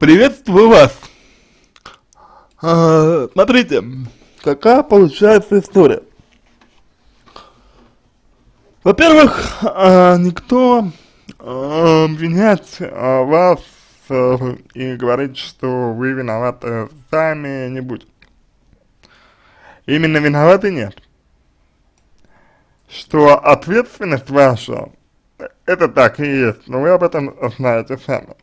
Приветствую вас. Смотрите, какая получается история. Во-первых, никто обвинять вас и говорить, что вы виноваты сами, не будет. Именно виноваты нет. Что ответственность ваша, это так и есть, но вы об этом знаете сами.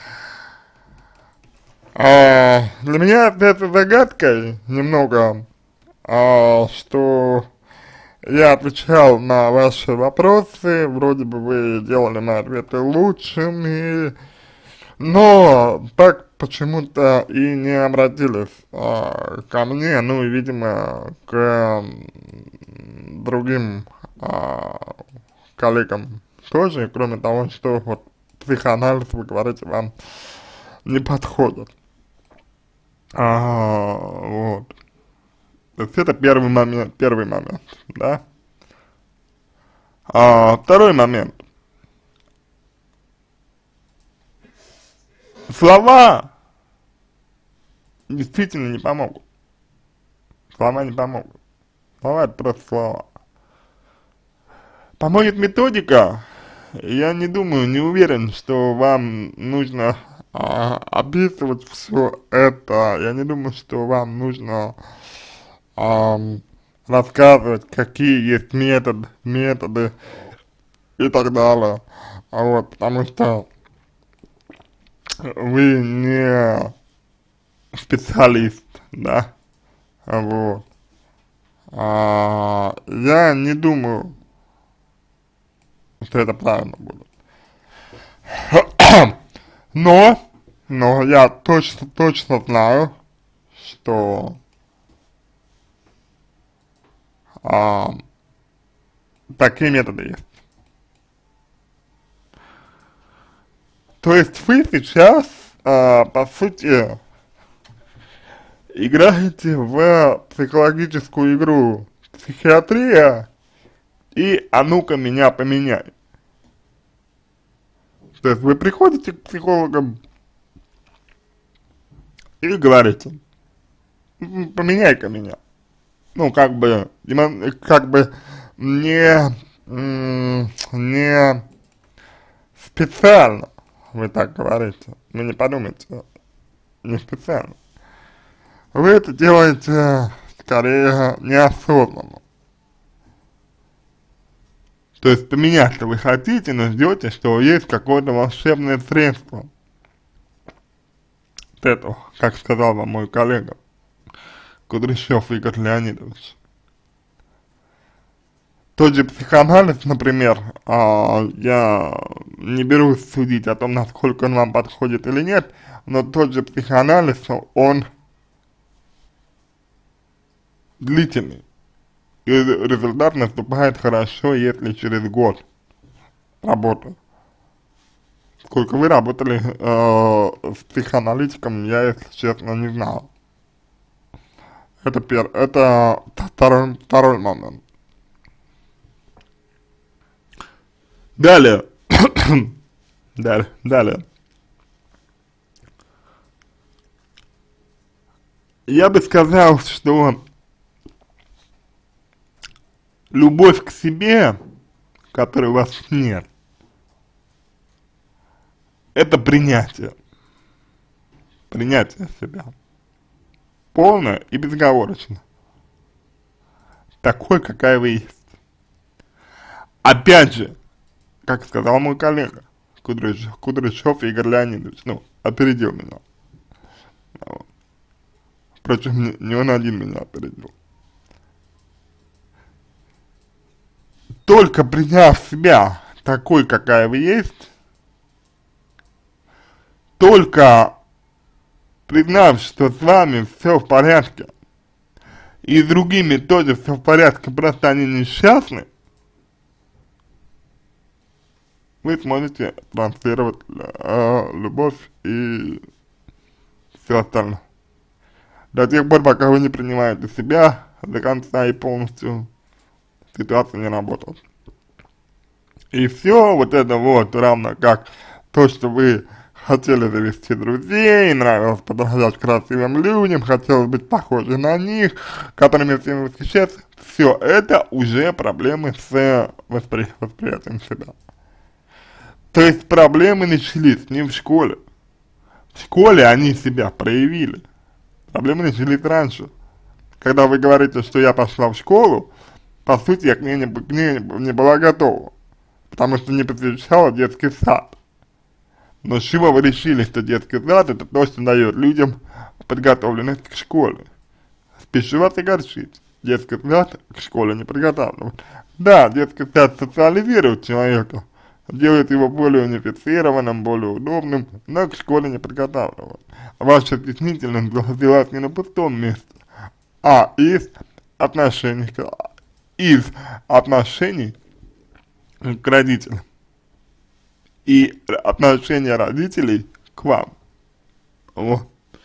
Для меня это загадкой немного, что я отвечал на ваши вопросы, вроде бы вы делали мои ответы лучшими, но так почему-то и не обратились ко мне, ну и, видимо, к другим коллегам тоже, кроме того, что вот психоанализ, вы говорите, вам не подходит. Вот. То есть это первый момент, да. Второй момент. Слова действительно не помогут. Слова не помогут. Слова — это просто слова. Поможет методика. Я не думаю, не уверен, что вам нужно описывать все это. Я не думаю, что вам нужно рассказывать, какие есть методы и так далее. Вот, потому что вы не специалист, да, вот. Я не думаю, что это правильно будет. Но я точно знаю, что такие методы есть. То есть вы сейчас, по сути, играете в психологическую игру психиатрия и «а ну-ка меня поменяй». То есть вы приходите к психологам и говорите: поменяй-ка меня. Ну, как бы не специально вы так говорите. Вы не подумайте, не специально. Вы это делаете скорее неосознанно. То есть поменять-то вы хотите, но ждете, что есть какое-то волшебное средство. Это, как сказал вам мой коллега Кудряшов Игорь Леонидович. Тот же психоанализ, например, я не берусь судить о том, насколько он вам подходит или нет, но тот же психоанализ, он длительный. И результат наступает хорошо, если через год работы. Сколько вы работали с психоаналитиком, я, если честно, не знал. Это второй момент. Далее. Далее. Я бы сказал, что любовь к себе, которой у вас нет, это принятие. Принятие себя. Полное и безоговорочно. Такой, какая вы есть. Опять же, как сказал мой коллега Кудряшов Игорь Леонидович, ну, опередил меня. Вот. Впрочем, не он один меня опередил. Только приняв себя такой, какая вы есть, только признав, что с вами все в порядке, и с другими тоже все в порядке, просто они несчастны, вы сможете транслировать любовь и все остальное. До тех пор, пока вы не принимаете себя до конца и полностью, ситуация не работает. И все вот это вот, равно как то, что вы хотели завести друзей, нравилось подражать красивым людям, хотелось быть похожим на них, которыми всеми восхищаться. Все это уже проблемы с восприятием себя. То есть проблемы начались не в школе. В школе они себя проявили. Проблемы начались раньше. Когда вы говорите, что я пошла в школу, по сути, я к ней не была готова, потому что не посещала детский сад. Но с чего вы решили, что детский сад это то, что дает людям подготовленность к школе? Спешу вас огорчить. Детский сад к школе не подготавливает. Да, детский сад социализирует человека, делает его более унифицированным, более удобным, но к школе не подготавливает. Ваша стеснительность взялась не на пустом месте, а из отношений к родителям и отношения родителей к вам. Вот.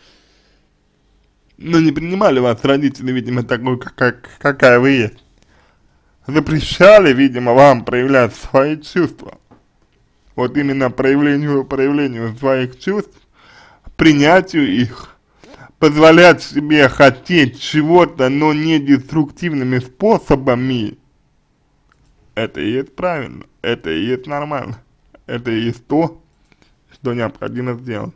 Но не принимали вас родители, видимо, такой, какая вы есть. Запрещали, видимо, вам проявлять свои чувства. Вот именно проявлению своих чувств, принятию их, позволять себе хотеть чего-то, но не деструктивными способами, это и есть правильно, это и есть нормально, это и есть то, что необходимо сделать.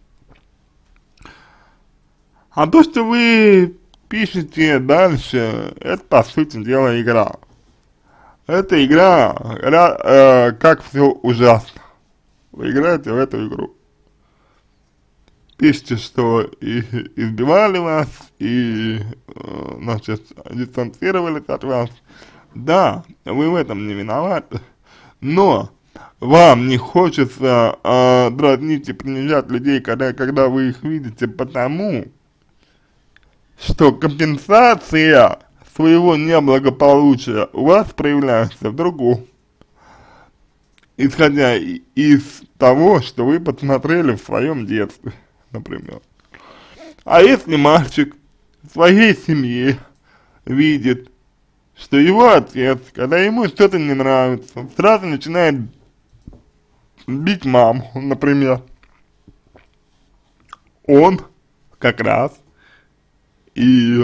А то, что вы пишете дальше, это по сути дела игра. Это игра, как все ужасно. Вы играете в эту игру. Пишите, что избивали вас, и, значит, дистанцировались от вас. Да, вы в этом не виноваты. Но вам не хочется дразнить и принижать людей, когда вы их видите, потому что компенсация своего неблагополучия у вас проявляется в другом, исходя из того, что вы посмотрели в своем детстве, например. А если мальчик в своей семье видит, что его отец, когда ему что-то не нравится, сразу начинает бить маму, например, он как раз и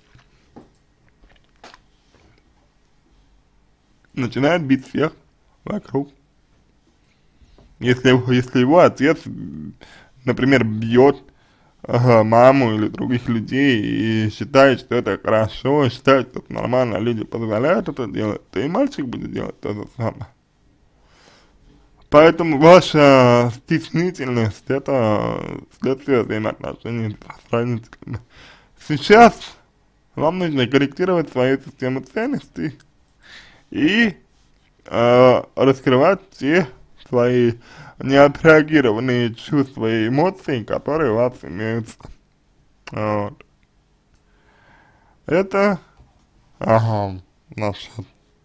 начинает бить всех вокруг. Если его отец, например, бьет маму или других людей и считает, что это хорошо, считает, что это нормально, люди позволяют это делать, то и мальчик будет делать то же самое. Поэтому ваша стеснительность – это следствие взаимоотношений с родителями. Сейчас вам нужно корректировать свою систему ценностей и раскрывать те свои неотреагированные чувства и эмоции, которые у вас имеются. Вот. Это, значит,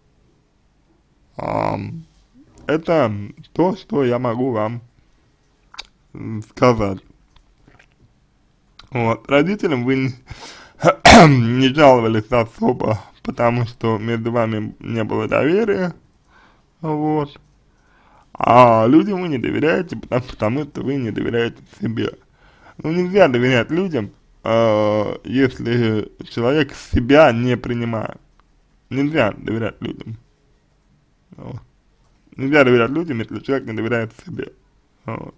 это то, что я могу вам сказать. Вот. Родителям вы не жаловались особо, потому что между вами не было доверия, вот. А людям вы не доверяете, потому что вы не доверяете себе. Ну, нельзя доверять людям, если человек себя не принимает. Нельзя доверять людям. Вот. Нельзя доверять людям, если человек не доверяет себе. Вот.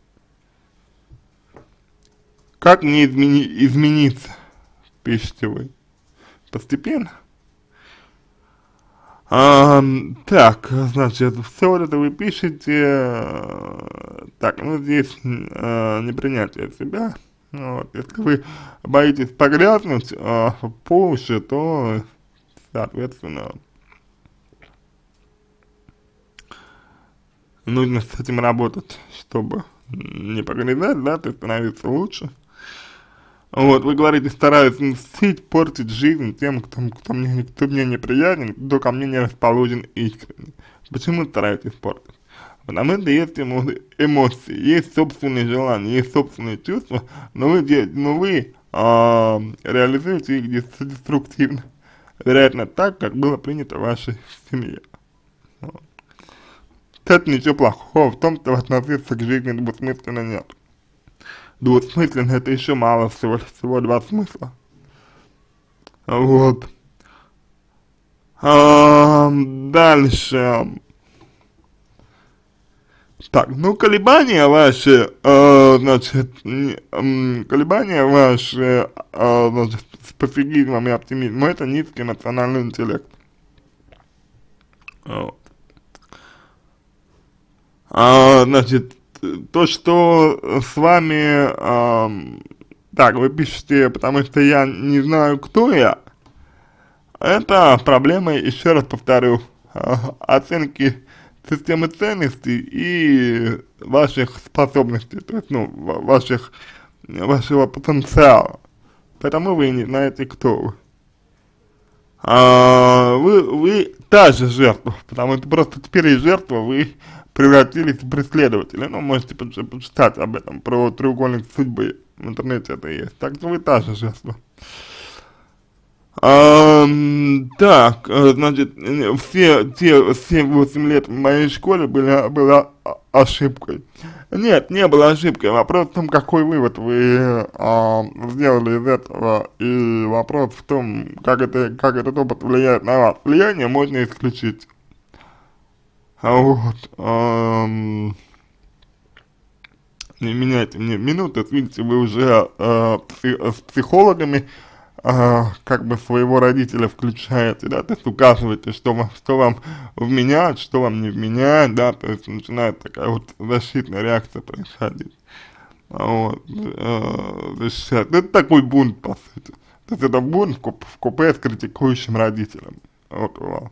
Как мне измениться, пишете вы? Постепенно. Так, значит, все вот это вы пишете, так, ну здесь непринятие себя, вот, если вы боитесь погрязнуть по уши, то, соответственно, нужно с этим работать, чтобы не погрязать, да, то есть становиться лучше. Вот, вы говорите, стараюсь мстить, портить жизнь тем, кто мне неприятен, кто ко мне не расположен искренне. Почему стараетесь портить? Потому что есть эмоции, есть собственные желания, есть собственные чувства, но вы реализуете их деструктивно. Вероятно, так, как было принято в вашей семье. Вот. Кстати, ничего плохого в том, что относиться к жизни двусмысленно нет. двусмысленно это еще мало, всего два смысла. Вот. Дальше. Так, ну колебания ваши, значит, колебания ваши, значит, с пофигизмом и оптимизмом, это низкий эмоциональный интеллект. Вот. Значит, то, что с вами, так, вы пишете, потому что я не знаю, кто я, это проблема, еще раз повторю, оценки системы ценностей и ваших способностей, то есть, ну, вашего потенциала. Поэтому вы не знаете, кто вы. Вы та же жертва, потому что просто теперь из жертвы вы превратились в преследователя. Ну, можете почитать об этом, про треугольник судьбы, в интернете это есть. Так что вы та же жертва. Так, значит, все 8 лет в моей школе была ошибкой. Нет, не было ошибкой. Вопрос в том, какой вывод вы сделали из этого, и вопрос в том, как этот опыт влияет на вас. Влияние можно исключить. Вот. Не меняйте мне минуты, видите, вы уже с психологами как бы своего родителя включаете, да, то есть указываете, что вам вменяют, что вам не вменяют, да, то есть начинает такая вот защитная реакция происходить. Вот, защищать. Это такой бунт, по сути. То есть это бунт в купе с критикующим родителем. Вот вам.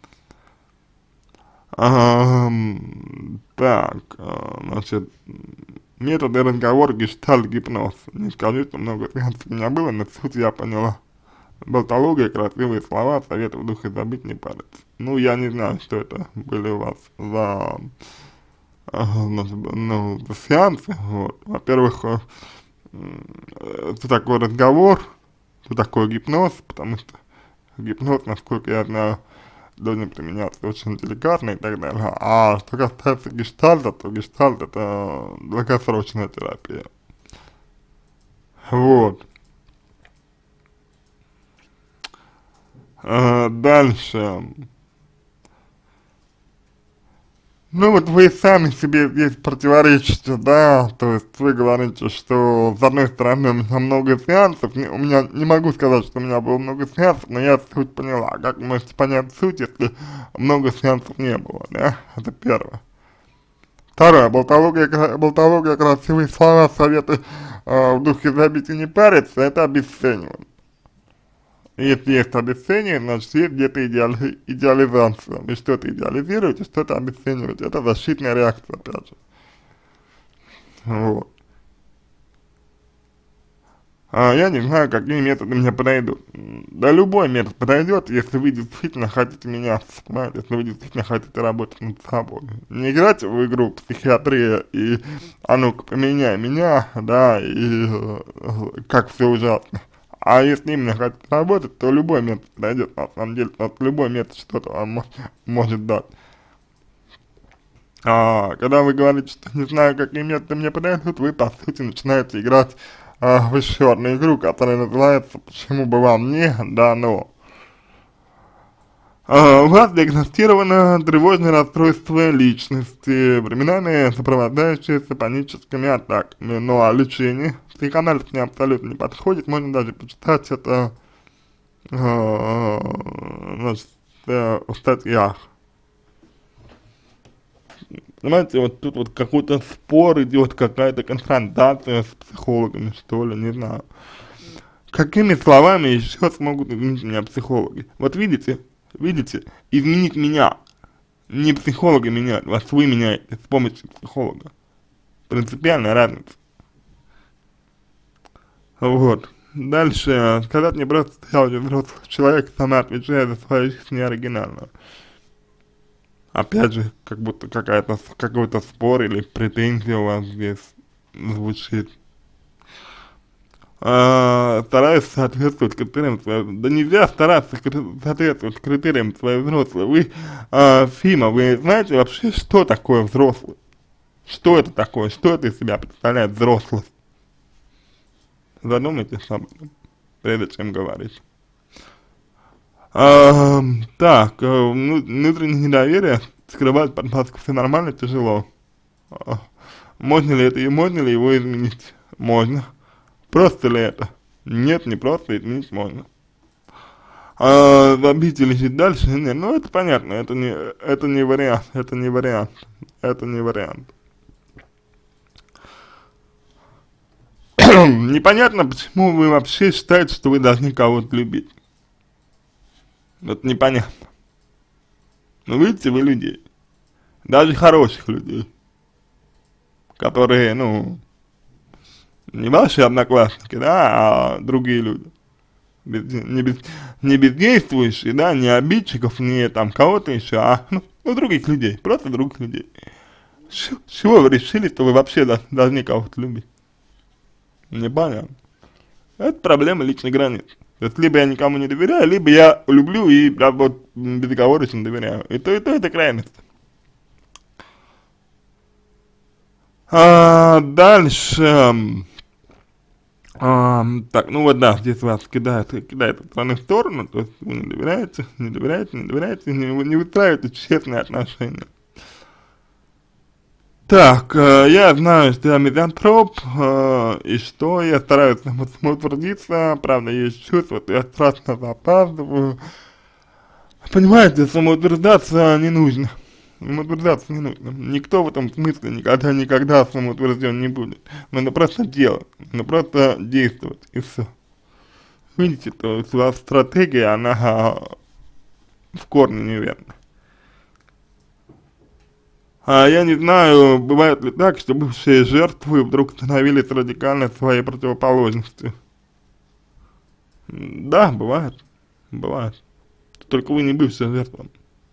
Так, значит, методы разговора, гештальт, гипноз. Не скажу, что много сеансов у меня было, но суть я поняла. Болтология, красивые слова, советы в духе забыть, не париться. Ну, я не знаю, что это были у вас за, ну, за сеансы. Вот. Во-первых, что такое разговор, что такое гипноз, потому что гипноз, насколько я знаю, должен применяться очень деликатно и так далее. А что касается гештальта, то гештальт это долгосрочная терапия. Вот. Дальше. Ну вот вы сами себе здесь противоречите, да, то есть вы говорите, что с одной стороны у меня много сеансов, у меня, не могу сказать, что у меня было много сеансов, но я суть поняла. Как вы можете понять суть, если много сеансов не было, да, это первое. Второе, болтология, красивые слова, советы в духе забить и не париться, это обесценивание. Если есть обесценивание, значит есть где-то идеализация. Вы что-то идеализируете, что-то обесцениваете. Это защитная реакция, опять же. Вот. Я не знаю, какие методы мне подойдут. Да любой метод подойдет, если вы действительно хотите меняться, понимаете, если вы действительно хотите работать над собой. Не играть в игру психиатрия и а ну-ка поменяй меня, да, и как все ужасно. А если именно хотите работать, то любой метод подойдет, на самом деле, потому что любой метод что-то вам может дать. Когда вы говорите, что не знаю, какие методы мне подойдут, вы, по сути, начинаете играть в еще одну игру, которая называется «Почему бы вам не дано?». У вас диагностировано тревожное расстройство личности, временами сопровождающееся паническими атаками. Ну а лечение, психоанализ мне абсолютно не подходит, можно даже почитать это значит, в статьях. Понимаете, вот тут вот какой-то спор идет, какая-то конфронтация с психологами, что ли, не знаю. Какими словами еще смогут изменить меня психологи? Вот видите, изменить меня, не психологи меняют, вас вы меняете с помощью психолога. Принципиальная разница. Вот. Дальше, сказать мне просто, я уже взрослый человек, сама отвечаю за свою жизнь неоригинально. Опять же, как будто какой-то спор или претензия у вас здесь звучит. Стараюсь соответствовать критериям своего, да нельзя стараться соответствовать критериям своего взрослого. Вы, Фима, вы знаете вообще, что такое взрослый? Что это такое? Что это из себя представляет взрослость? Задумайтесь об этом, прежде чем говорить. Так, внутреннее недоверие скрывать под маской все нормально, тяжело. А, можно ли это и можно ли его изменить? Можно. Просто ли это? Нет, не просто, изменить можно. Забить или жить дальше? Нет, ну это понятно, это не вариант, это не вариант, это не вариант. Непонятно, почему вы вообще считаете, что вы должны кого-то любить. Это непонятно. Но видите вы людей, даже хороших людей, которые, ну, не ваши одноклассники, да, а другие люди. Не бездействующие, да, не обидчиков, не там кого-то еще, а ну, других людей, просто других людей. С чего вы решили, что вы вообще должны кого-то любить? Непонятно. Это проблема личной границы. То есть, либо я никому не доверяю, либо я люблю и прям вот безоговорочно доверяю. И то это крайность. Дальше. Так, ну вот да, здесь вас кидает из стороны в сторону, то есть вы не выстраиваете честные отношения. Так, я знаю, что я мизантроп, и что я стараюсь самоутвердиться, правда, есть чувство, что я страшно запаздываю. Понимаете, самоутверждаться не нужно. Самоутверждаться не нужно. Никто в этом смысле никогда самоутвержден не будет. Надо просто делать, надо просто действовать, и все. Видите, то есть у вас стратегия, она в корне неверна. Я не знаю, бывает ли так, что бывшие жертвы вдруг становились радикально своей противоположностью. Да, бывает, бывает. Только вы не бывшая жертва.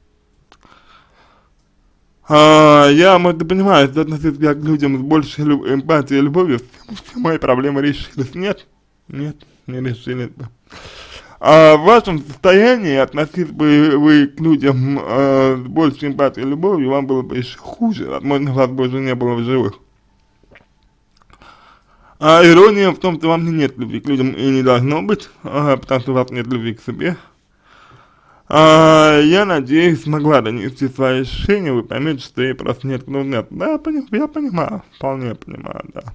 Я, может, и понимаю, что относиться к людям с большей эмпатией и любовью, все мои проблемы решились. Нет, не решились. В вашем состоянии относиться бы вы к людям с большей эмпатией и любовью, вам было бы еще хуже, возможно, вас бы уже не было в живых. Ирония в том, что вам нет любви к людям и не должно быть, потому что у вас нет любви к себе. Я надеюсь, смогла донести свои ощущения, вы поймете, что ей просто нет нужды. Да, я понимаю, вполне понимаю, да.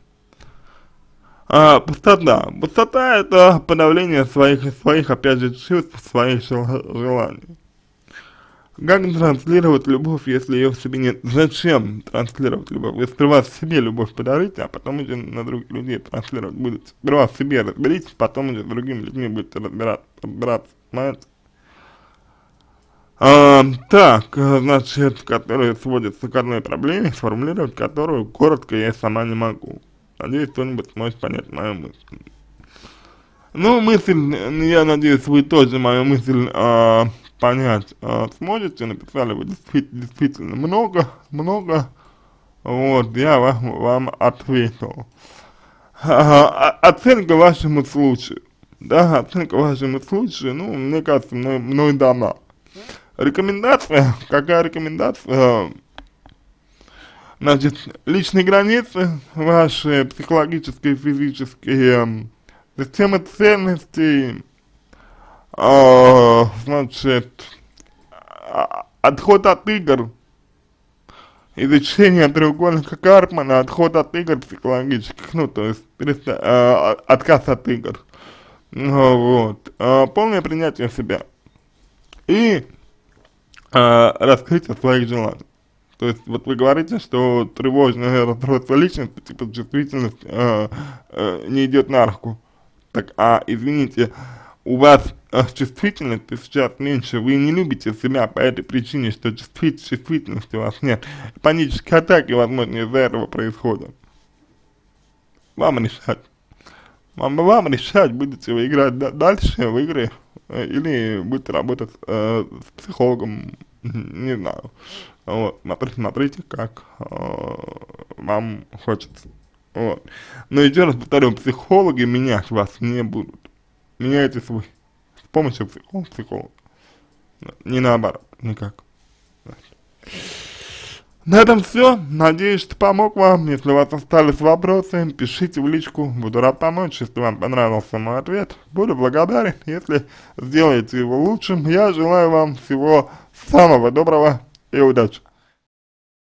Пустота. Пустота — это подавление своих опять же, чувств, своих желаний. Как транслировать любовь, если ее в себе нет? Зачем транслировать любовь? Вы сперва в себе любовь подарите, а потом уже на других людей транслировать будете. Сперва в себе разберитесь, потом уже с другими людьми будете разбираться, понимаете? Так, значит, которые сводятся к одной проблеме, сформулировать которую коротко я сама не могу. Надеюсь, кто-нибудь сможет понять мою мысль. Ну, мысль, я надеюсь, вы тоже мою мысль понять сможете. Написали вы действительно много, вот, я вам ответил. Оценка вашему случаю, да, оценка вашему случаю, ну, мне кажется, мной дана. Рекомендация, какая рекомендация? Значит, личные границы, ваши психологические, физические, система ценностей, значит, отход от игр, изучение треугольника Карпмана, отход от игр психологических, ну, то есть, отказ от игр, вот, полное принятие себя и раскрытие своих желаний. То есть, вот вы говорите, что тревожное расстройство личности, типа чувствительность не идет на руку. Так, извините, у вас чувствительности сейчас меньше, вы не любите себя по этой причине, что чувствительности у вас нет. Панические атаки, возможно, из-за этого происходят. Вам решать. Вам решать, будете вы играть дальше в игры, или будете работать с психологом, не знаю. Вот, смотрите, как вам хочется. Вот. Но еще раз повторю, психологи менять вас не будут. Меняйтесь вы с помощью психолога. Не наоборот, никак. На этом все. Надеюсь, что помог вам. Если у вас остались вопросы, пишите в личку. Буду рад помочь. Если вам понравился мой ответ, буду благодарен, если сделаете его лучшим. Я желаю вам всего самого доброго и удачи.